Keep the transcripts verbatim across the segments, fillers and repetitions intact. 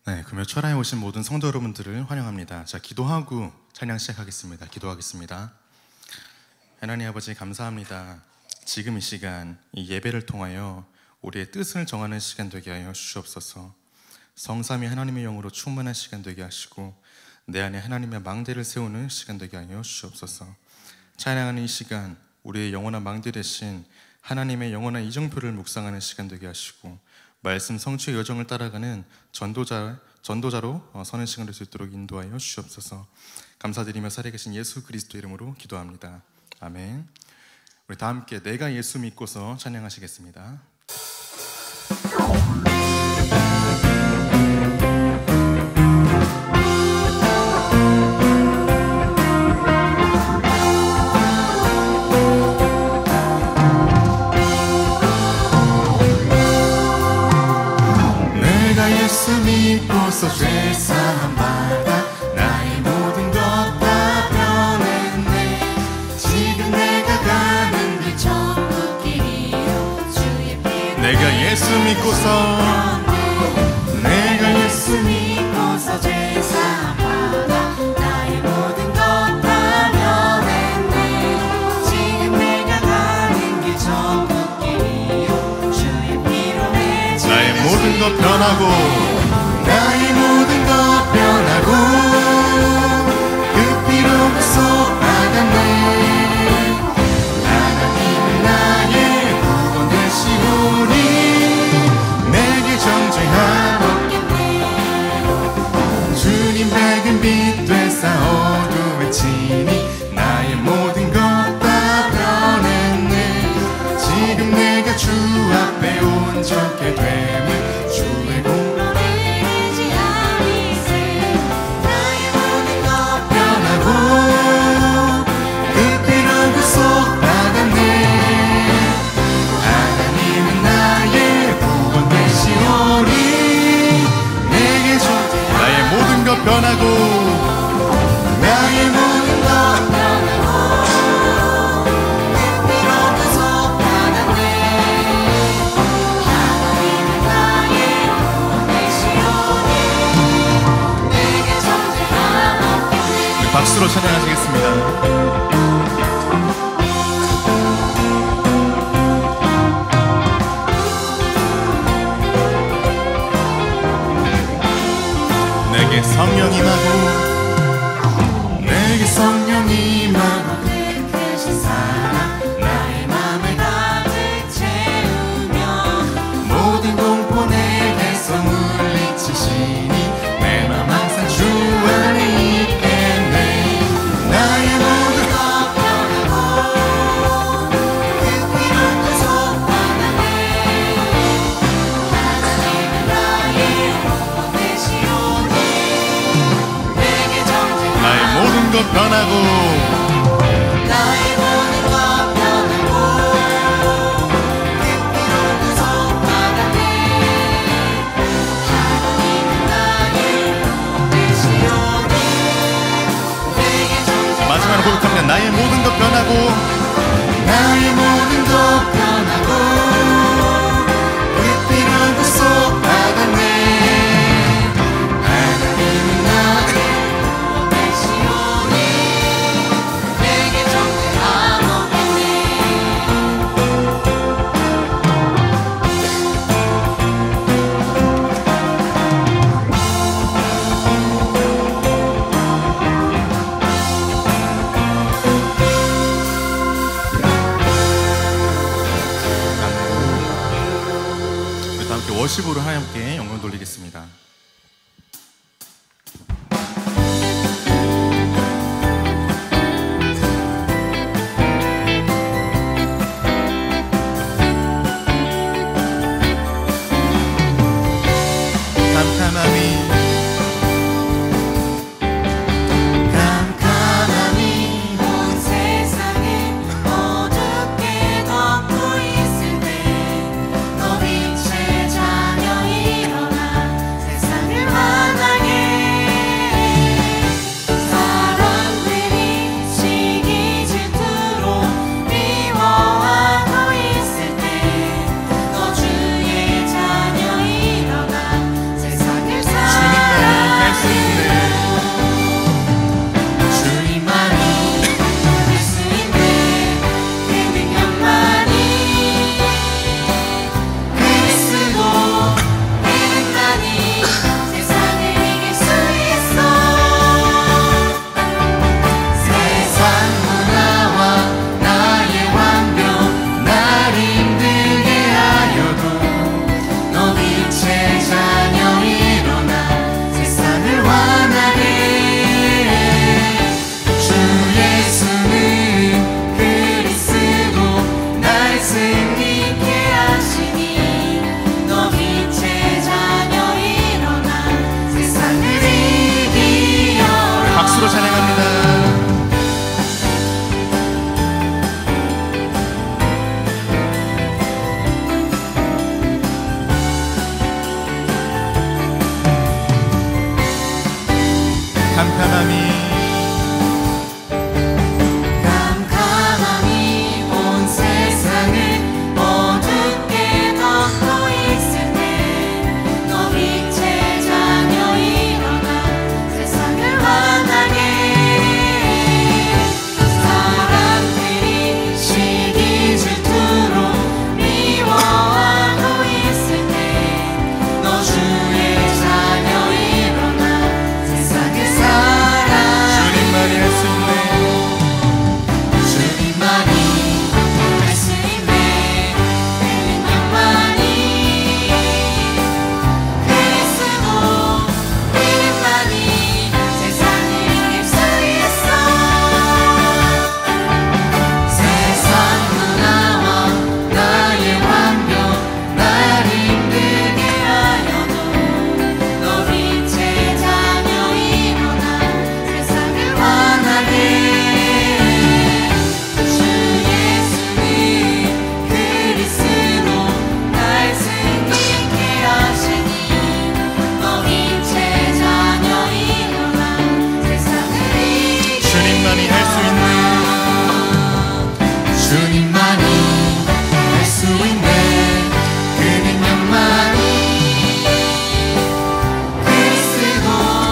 네, 금요 철야에 오신 모든 성도 여러분들을 환영합니다. 자, 기도하고 찬양 시작하겠습니다. 기도하겠습니다. 하나님 아버지 감사합니다. 지금 이 시간 이 예배를 통하여 우리의 뜻을 정하는 시간 되게 하여 주시옵소서. 성삼위 하나님의 영으로 충만한 시간 되게 하시고 내 안에 하나님의 망대를 세우는 시간 되게 하여 주시옵소서. 찬양하는 이 시간 우리의 영원한 망대 대신 하나님의 영원한 이정표를 묵상하는 시간 되게 하시고 말씀 성취의 여정을 따라가는 전도자, 전도자로 서는 시간 될 수 있도록 인도하여 주시옵소서. 감사드리며 살아계신 예수 그리스도 이름으로 기도합니다. 아멘. 우리 다 함께 내가 예수 믿고서 찬양하시겠습니다. 믿고서 죄사함 받아 나의 모든 것 다 변했네. 지금 내가 가는 길 천국 길이요 주의 피로 내가 예수 믿고서 내가 예수 믿고서 죄사함 받아 나의 모든 것 다 변했네. 지금 내가 가는 길 천국 길이요 주의 피로 내 나의 모든 것 변하고 나의 모든 것 변하고 그 피로 구속받았네. 하나님은 나의 구원 되시오니 내게 정죄함없겠네. 주님 밝은 빛 되사 어두움에 치니 나의 모든 것 다 변했네. 지금 내가 주 앞에 온전케 됨을 주의 공 변하고 나의 모든 것 변하고 그 피로 구속받았네. 하나님은 나의 구원 되시오니 내게 정죄함 없겠네. 박수로 찬양하시겠습니다. 내게 성령 임하고 내게 성령 임하고 깨끗이 살아 나의 맘을 가득 채우며 모든 공포 내게서 물리치시니 내 맘 항상 주 안에 있겠네. 나의 모든 것 변하고 그 피로 구속받았네. 하나님은 나의 구원 되시오니 나의 모든 것 변하고 나의 모든 것 변하고 그 피로 구속받았네. 하나님은 나의 구원 되시오니 내게 정죄함 마지막으로 고백합니다. 나의 모든 것 변하고 나의 모든 것 변하고 그 피로 구속받았네. 하나님은 나의 워십으로 함께 영광 돌리겠습니다. 캄캄함이 캄캄함이 온 세상에 어둡게 덮고 있을 때 너 빛의 자녀 일어나 캄캄함이 캄캄함이 온 세상을 어둡게 덮고 있을 때 너 빛의 자녀 일어나 세상을 환하게 사람들이 시기 질투로 미워하고 있을 때 너 주의 자녀 일어나 세상을 살아 주님만이 할 수 있네. 주님만이 할 수 있네. 그 능력만이 그리스도 이름만이 세상을 이길 수 있어. 세상 문화와 나의 완벽 날 힘들게 하여도 너 빛의 자녀 일어나 세상을 환하게 주 예수는 그리스도 날 승리케 하시니 너 빛의 자녀 일어나 세상을 이기리 주님만이 할 수 있네. 주님만이 할 수 있네. 그 능력만이 그리스도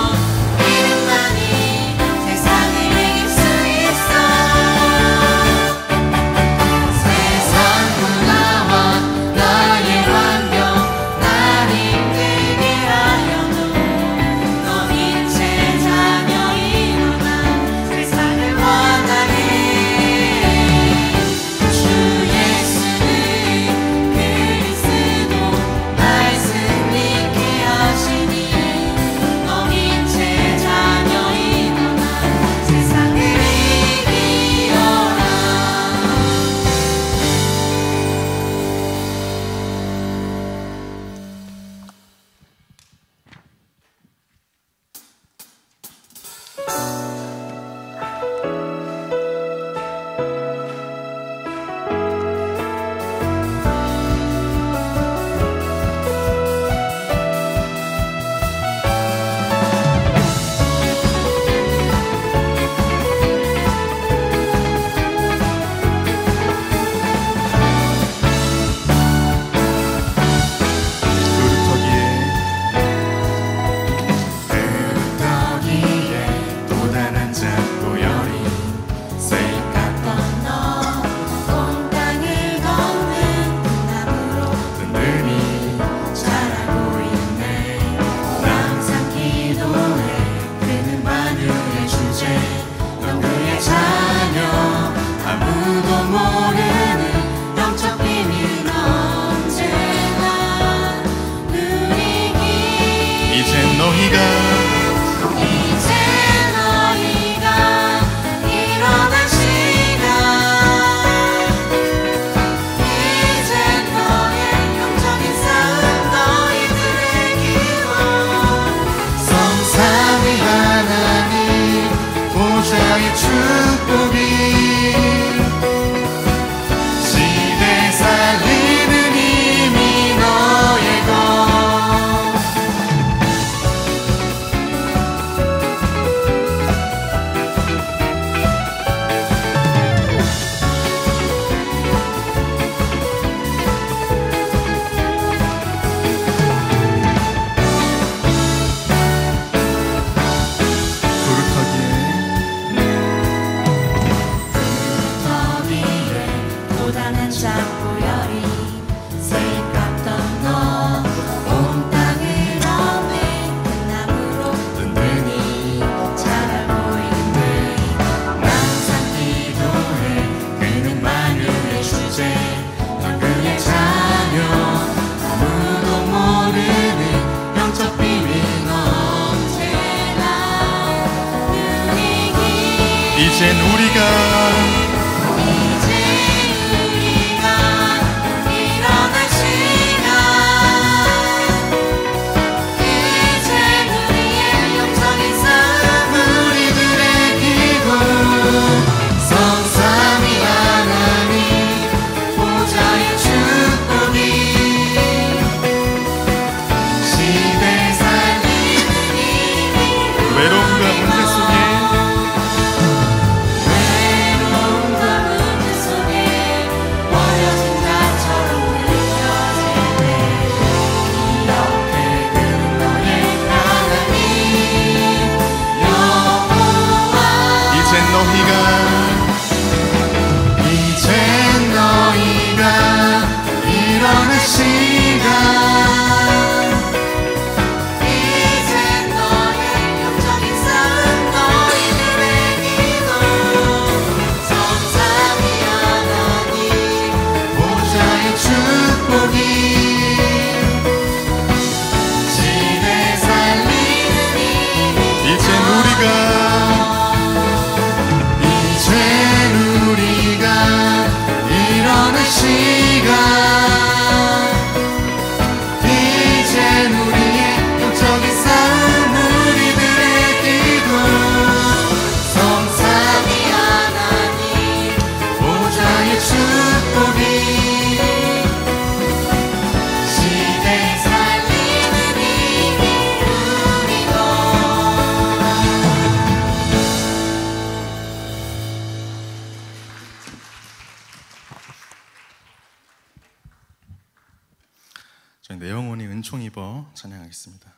이름만이 세상을 이길 수 있어. 세상 문화와 나의 완벽 날 힘들게 하여도 너 빛의 자녀 일어나 세상을 환하게 주 예수는 그리스도 날 승리케 하시니 너 빛의 자녀 일어나 세상을 이기어라. 그루터기에 또 단 한 잡고열이 셀 같던 너 온 땅을 걷는 나무로 든든히 자라고 있네. 항상 기도해. 그는 만유의 주제 넌 그의 자녀. 아무도 모르는 영적 비밀 언제나 누리기. 이젠 너희가 이제 너희가 일어날 시간. 이제 너의 영적인 싸움 너희들의 기도. 성삼위 하나님 보좌의 축복이 시대 살리는 힘이 너의 것. 더위에 고단한 잡고열이 셀 같던 너 온 땅을 걷는 그 나무로 든든히 자라고 있네. 항상 기도해. 그는 만유의 주제 넌 그의 자녀. 아무도 모르는 영적 비밀 언제나 누리기. 이젠 우리가 이제 우리가 일어날 시간. 이제 우리의 영적인 싸움 우리들의 기도. 성삼위 하나님 보좌의 축복이 시대 살리는 힘이 외로움과 문제 은총 입어 찬양하겠습니다.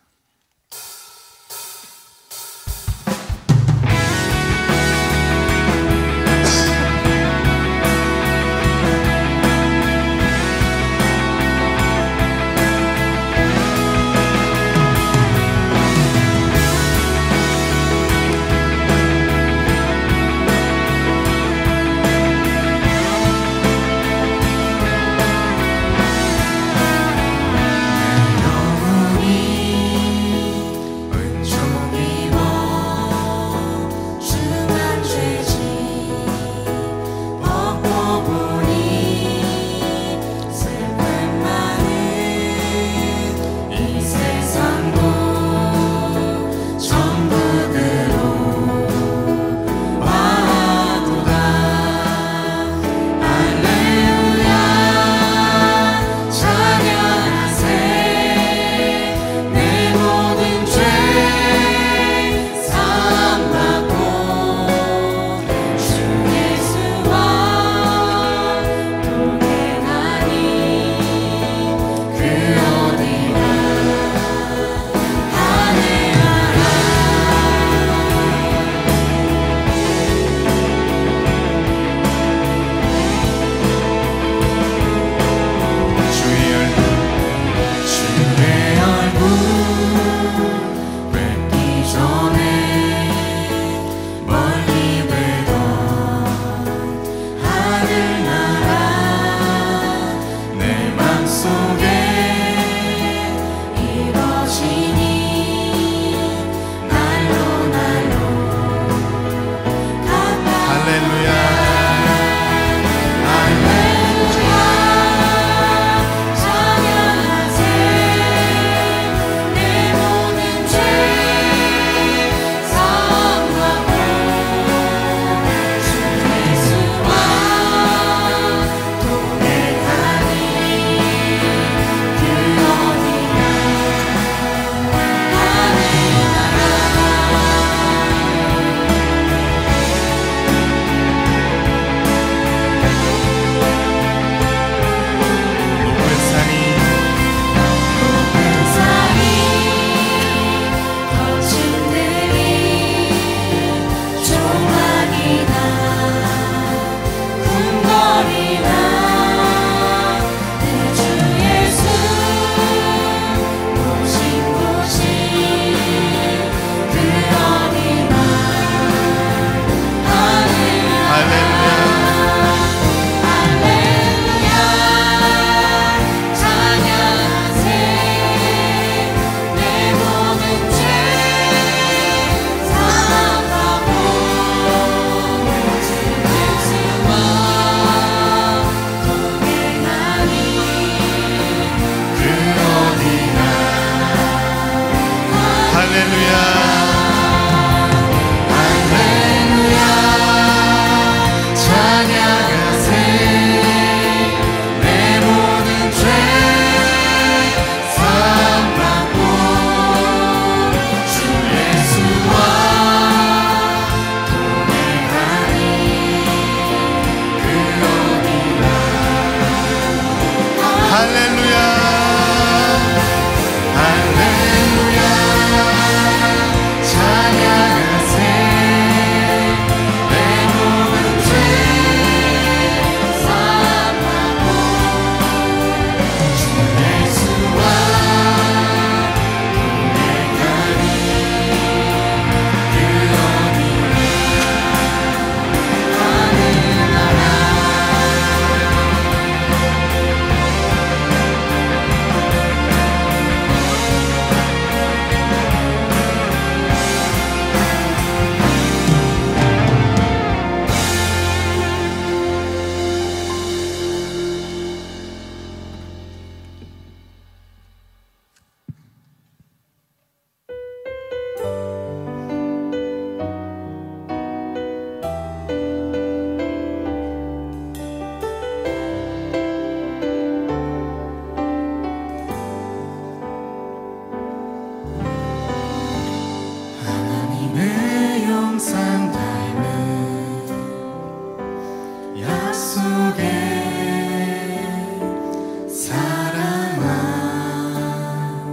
약속의 사랑아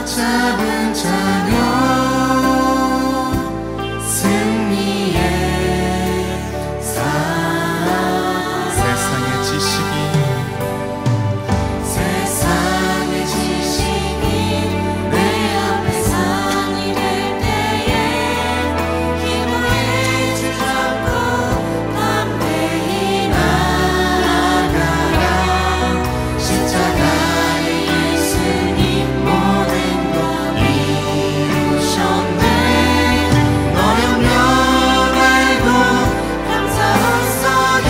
약 잡은 자녀 승리의 삶 세상의 지식이 세상의 지식이 내 앞에 산이 될 때에 기도의 줄 잡고 담대히 나아가라 십자가의 예수님 모든 것 이루셨네 어려운 알고 감사로써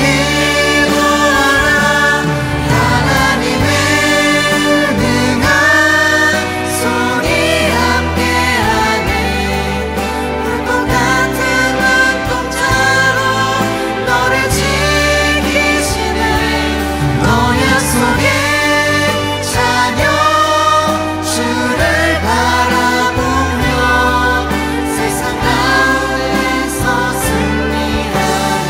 기도하라 하나님의 능한 손이 함께하네 불꽃 같은 눈동자로 너를 지키시네 너 약속의 자녀 주를 바라보며 세상 가운데서 승리하리라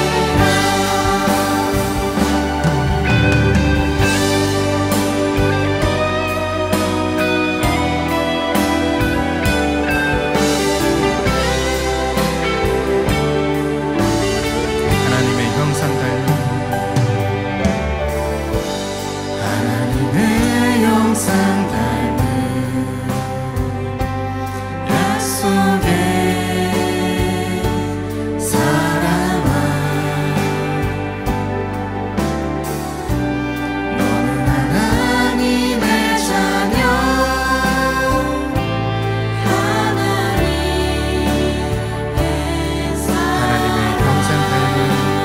하나님의 형상 닮은 하나님의 영상 닮은 약속의 사랑아 너는 하나님의 자녀 하나님의 사랑 하나님의 형상 닮은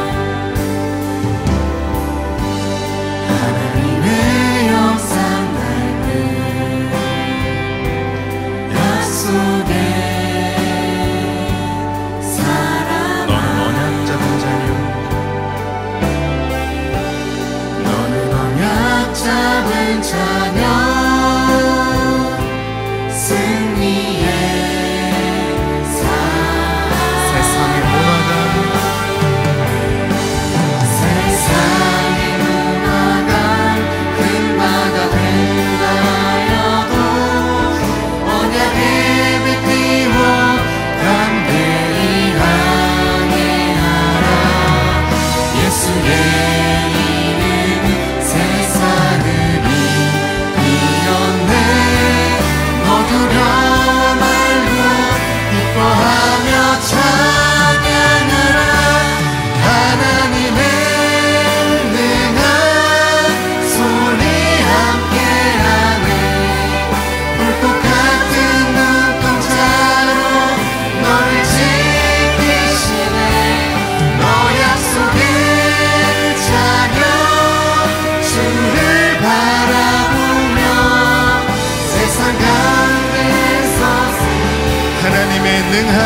하나님의 영상 닮은 약속의 사랑아 너는 언약 잡은 자녀 너는 언약 잡은 자녀 승리의 삶 세상의 문화가 세상의 문화가 큰 바다 된다 하여도 언약의 빛 띄워 담대히 항해하라 예수의 이름이 세상을 이겼네 너 두려워 말고 기뻐하며 찬양하라 하나님의 능한 손이 함께하네 불꽃 같은 눈동자로 너를 지키시네 너 약속의 자녀 주를 바라보며 세상 가운데서 하나님의 능한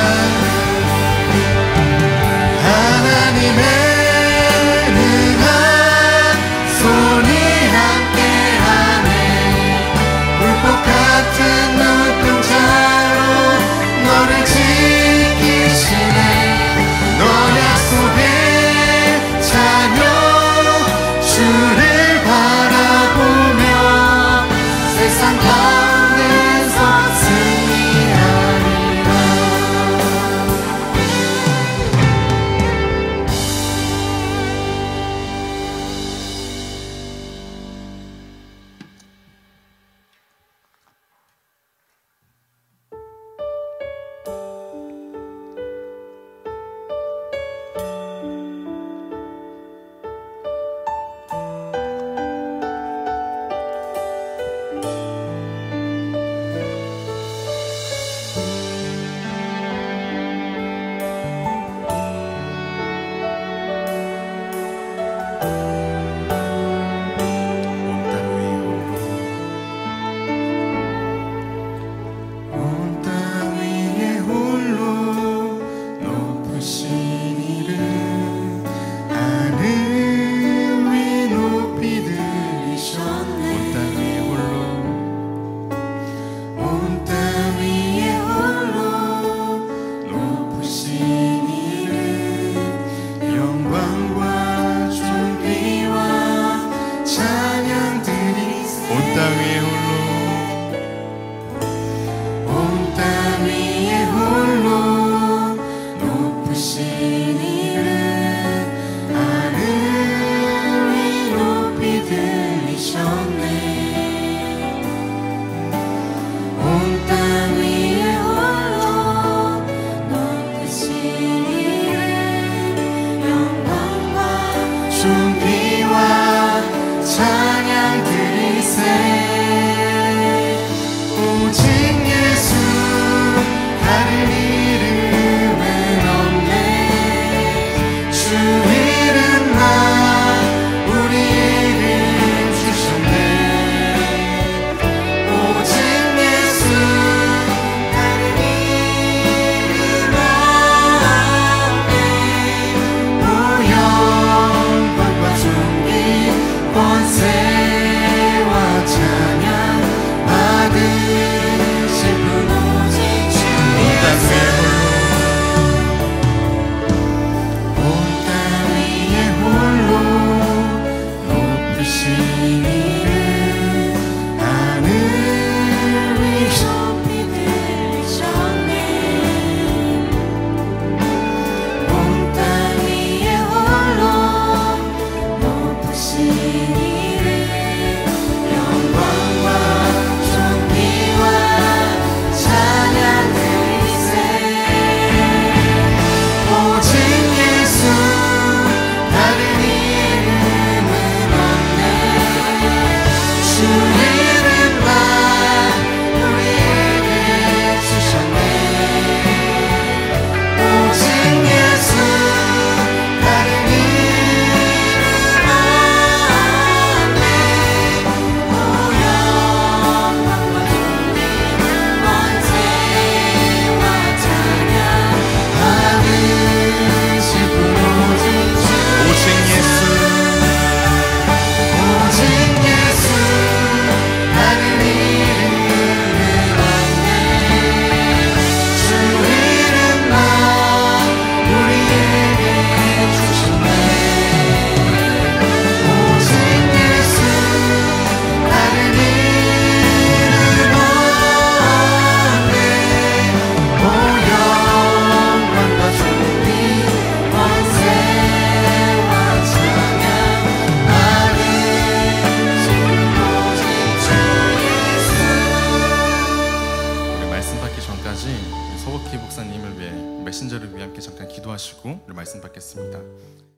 하나님의 능한 손이 함께하네 불꽃 같은 눈동자로 너를 지키시네 너 약속의 자녀 주를 바라보며 세상 가운데서 승리하리라 말씀 받겠습니다.